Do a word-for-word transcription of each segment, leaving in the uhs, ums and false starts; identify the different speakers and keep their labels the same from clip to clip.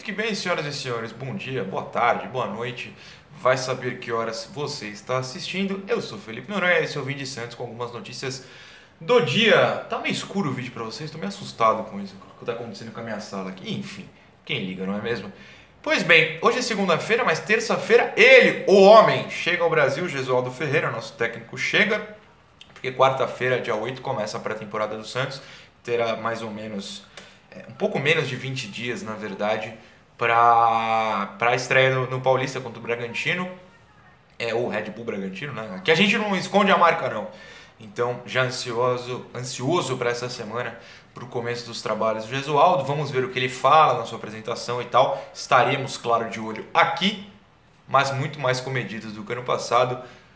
Speaker 1: Muito que bem, senhoras e senhores. Bom dia, boa tarde, boa noite. Vai saber que horas você está assistindo. Eu sou Felipe Noronha, esse é o Vídeo de Santos com algumas notícias do dia. Tá meio escuro o vídeo pra vocês, tô meio assustado com isso, com o que tá acontecendo com a minha sala aqui. Enfim, quem liga, não é mesmo? Pois bem, hoje é segunda-feira, mas terça-feira ele, o homem, chega ao Brasil. Gesualdo Ferreira, nosso técnico, chega, porque quarta-feira, dia oito, começa a pré-temporada do Santos. Terá mais ou menos, é, um pouco menos de vinte dias, na verdade, para a estreia no, no Paulista contra o Bragantino, é, ou Red Bull Bragantino, né? Que a gente não esconde a marca, não. Então, já ansioso, ansioso para essa semana, para o começo dos trabalhos do Gesualdo. Vamos ver o que ele fala na sua apresentação e tal. Estaremos, claro, de olho aqui, mas muito mais comedidos do que ano passado,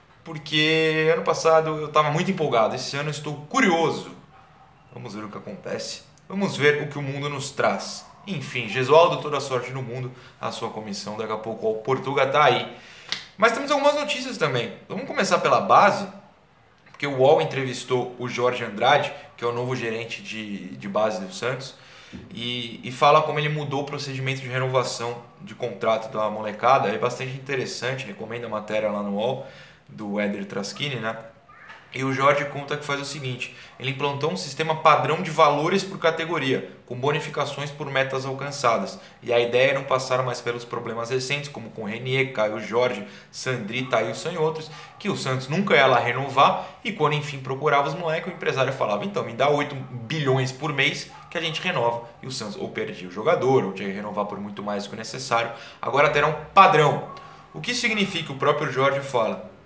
Speaker 1: porque ano passado eu estava muito empolgado. Esse ano eu estou curioso. Vamos ver o que acontece. Vamos ver o que o mundo nos traz. Enfim, Gesualdo, toda a sorte no mundo. A sua comissão, daqui a pouco, o Portuga tá aí. Mas temos algumas notícias também. Vamos começar pela base, porque o U O L entrevistou o Jorge Andrade, que é o novo gerente de, de base do Santos, e, e fala como ele mudou o procedimento de renovação de contrato da molecada. É bastante interessante, recomendo a matéria lá no U O L, do Éder Traschini, né? E o Jorge conta que faz o seguinte: ele implantou um sistema padrão de valores por categoria, com bonificações por metas alcançadas. E a ideia é não passar mais pelos problemas recentes, como com Renier, Caio Jorge, Sandri, Thailson e outros, que o Santos nunca ia lá renovar, e quando enfim procurava os moleques, o empresário falava: então, me dá oito bilhões por mês que a gente renova. E o Santos ou perdia o jogador, ou tinha que renovar por muito mais do que o necessário. Agora terá um padrão. O que significa? O próprio Jorge fala.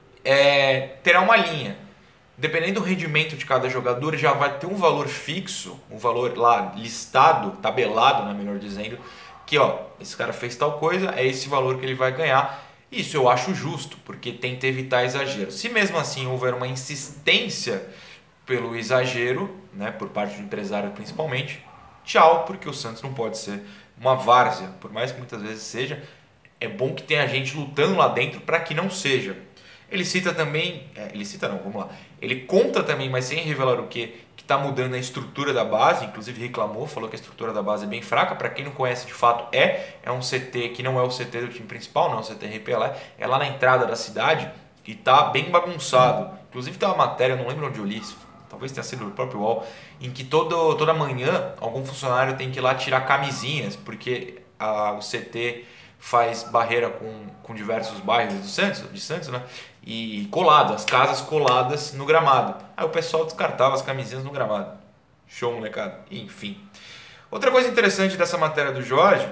Speaker 1: É, terá uma linha. Dependendo do rendimento de cada jogador, já vai ter um valor fixo, um valor lá listado, tabelado, né, melhor dizendo, que ó, esse cara fez tal coisa, é esse valor que ele vai ganhar. Isso eu acho justo, porque tenta evitar exagero. Se mesmo assim houver uma insistência pelo exagero, né, por parte do empresário principalmente, tchau, porque o Santos não pode ser uma várzea, por mais que muitas vezes seja. É bom que tenha gente lutando lá dentro para que não seja. Ele cita também, é, ele cita não, vamos lá, ele conta também, mas sem revelar o que, que está mudando a estrutura da base, inclusive reclamou, falou que a estrutura da base é bem fraca. Para quem não conhece, de fato é, é um C T que não é o C T do time principal, não é o C T R P L, é lá na entrada da cidade e tá bem bagunçado. Inclusive tem uma matéria, não lembro onde eu li, talvez tenha sido no próprio U O L, em que todo, toda manhã algum funcionário tem que ir lá tirar camisinhas, porque a, o C T faz barreira com, com diversos bairros do Santos, de Santos, né? E colado, as casas coladas no gramado. Aí o pessoal descartava as camisinhas no gramado. Show, molecada. Enfim. Outra coisa interessante dessa matéria do Jorge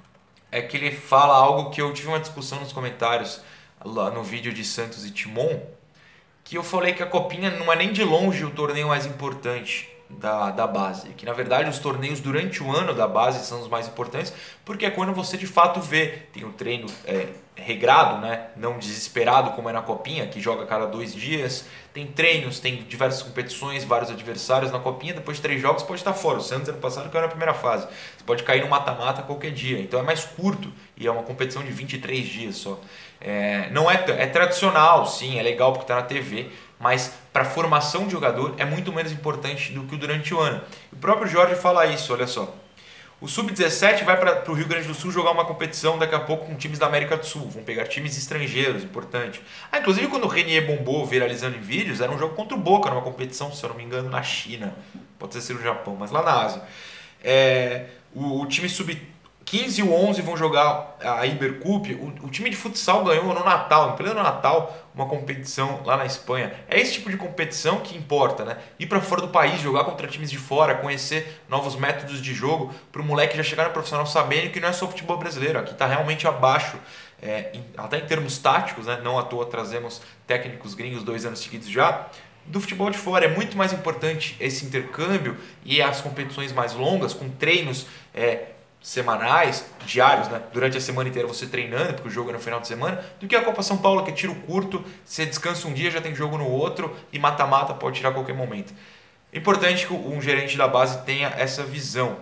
Speaker 1: é que ele fala algo que eu tive uma discussão nos comentários lá no vídeo de Santos e Timon, que eu falei que a Copinha não é nem de longe o torneio mais importante da, da base, que na verdade os torneios durante o ano da base são os mais importantes, porque é quando você de fato vê, tem o treino é, regrado, né? Não desesperado como é na Copinha, que joga a cada dois dias, tem treinos, tem diversas competições, vários adversários na Copinha. Depois de três jogos pode estar fora. O Santos ano passado caiu na primeira fase, você pode cair no mata-mata qualquer dia, então é mais curto e é uma competição de vinte e três dias só. É, não é, é tradicional, sim, é legal porque está na T V, mas para a formação de jogador é muito menos importante do que o durante o ano. O próprio Jorge fala isso, olha só. O sub dezessete vai para o Rio Grande do Sul jogar uma competição daqui a pouco com times da América do Sul. Vão pegar times estrangeiros, importante. Ah, inclusive quando o Renier bombou viralizando em vídeos, era um jogo contra o Boca, numa competição, se eu não me engano, na China. Pode ser no Japão, mas lá na Ásia. É, o, o time sub quinze e o onze vão jogar a Ibercup. O, o time de futsal ganhou no Natal, em pleno Natal, uma competição lá na Espanha. É esse tipo de competição que importa, né? Ir para fora do país, jogar contra times de fora, conhecer novos métodos de jogo, para o moleque já chegar no profissional sabendo que não é só futebol brasileiro, aqui está realmente abaixo, é, em, até em termos táticos, né? Não à toa trazemos técnicos gringos dois anos seguidos já, do futebol de fora. É muito mais importante esse intercâmbio e as competições mais longas, com treinos é, semanais, diários, né? Durante a semana inteira você treinando, porque o jogo é no final de semana, do que a Copa São Paulo, que é tiro curto, você descansa um dia, já tem jogo no outro, e mata-mata pode tirar a qualquer momento. É importante que um gerente da base tenha essa visão.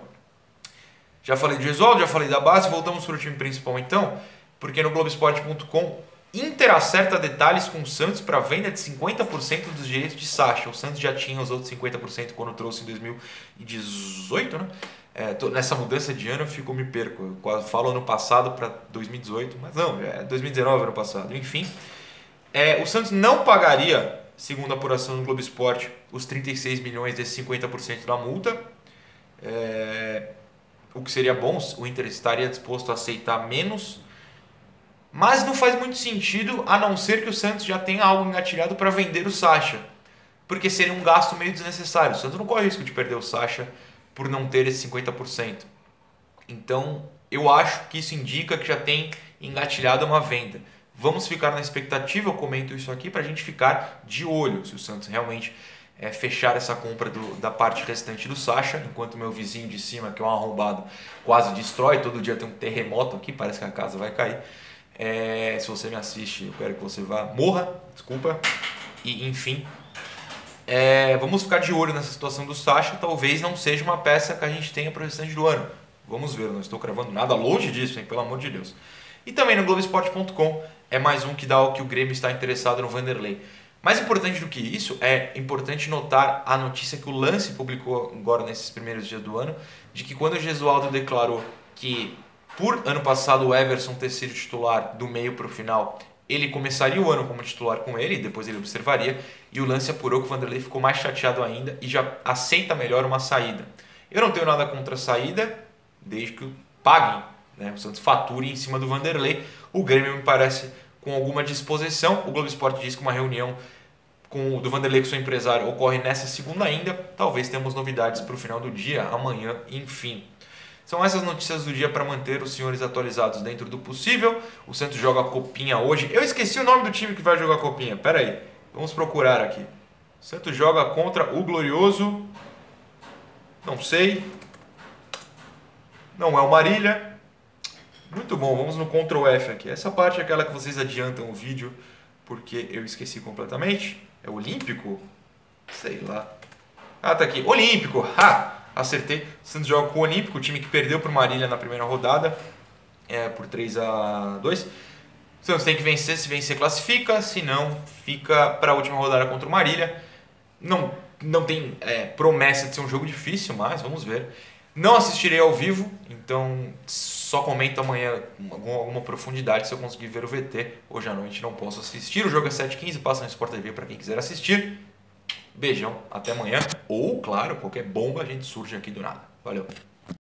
Speaker 1: Já falei do Gesualdo, já falei da base, voltamos para o time principal então, porque no Globoesporte ponto com Inter acerta detalhes com o Santos para venda de cinquenta por cento dos direitos de Sacha. O Santos já tinha os outros cinquenta por cento quando trouxe em dois mil e dezoito, né? É, tô, nessa mudança de ano eu fico, me perco. Eu quase falo ano passado para dois mil e dezoito, mas não, é dois mil e dezenove ano passado. Enfim, é, o Santos não pagaria, segundo a apuração do Globo Esporte, os trinta e seis milhões desses cinquenta por cento da multa. É, o que seria bom, o Inter estaria disposto a aceitar menos, mas não faz muito sentido, a não ser que o Santos já tenha algo engatilhado para vender o Sacha, porque seria um gasto meio desnecessário. O Santos não corre risco de perder o Sacha por não ter esse cinquenta por cento. Então, eu acho que isso indica que já tem engatilhado uma venda. Vamos ficar na expectativa, eu comento isso aqui, para a gente ficar de olho se o Santos realmente é, fechar essa compra do, da parte restante do Sacha, enquanto meu vizinho de cima, que é um arrombado, quase destrói, todo dia tem um terremoto aqui, parece que a casa vai cair. É, se você me assiste, eu quero que você vá, morra, desculpa, e enfim... É, vamos ficar de olho nessa situação do Sacha, talvez não seja uma peça que a gente tenha para o restante do ano. Vamos ver, não estou cravando nada longe disso, hein, pelo amor de Deus. E também no Globoesporte ponto com é mais um que dá o que o Grêmio está interessado no Vanderlei. Mais importante do que isso, é importante notar a notícia que o Lance publicou agora nesses primeiros dias do ano, de que quando o Gesualdo declarou que por ano passado o Everson ter sido titular do meio para o final, ele começaria o ano como titular com ele, depois ele observaria, e o Lance apurou que o Vanderlei ficou mais chateado ainda e já aceita melhor uma saída. Eu não tenho nada contra a saída, desde que paguem, né? O Santos fature em cima do Vanderlei. O Grêmio me parece com alguma disposição. O Globo Esporte diz que uma reunião com, do Vanderlei com seu empresário ocorre nessa segunda ainda. Talvez tenhamos novidades para o final do dia, amanhã, enfim. São essas notícias do dia para manter os senhores atualizados dentro do possível. O Santos joga a Copinha hoje. Eu esqueci o nome do time que vai jogar a Copinha. Pera aí, vamos procurar aqui. O Santos joga contra o Glorioso. Não sei. Não é o Marília. Muito bom, vamos no control F aqui. Essa parte é aquela que vocês adiantam o vídeo, porque eu esqueci completamente. É Olímpico? Sei lá. Ah, tá aqui. Olímpico! Ha! Acertei. O Santos joga com o Olímpico, o time que perdeu para o Marília na primeira rodada, é, por três a dois. O Santos tem que vencer, se vencer classifica, se não, fica para a última rodada contra o Marília. Não, não tem é, promessa de ser um jogo difícil, mas vamos ver. Não assistirei ao vivo, então só comento amanhã com alguma profundidade se eu conseguir ver o V T. Hoje à noite não posso assistir, o jogo é sete e quinze, passa no Sport T V para quem quiser assistir. Beijão, até amanhã. Ou, claro, qualquer bomba a gente surge aqui do nada. Valeu.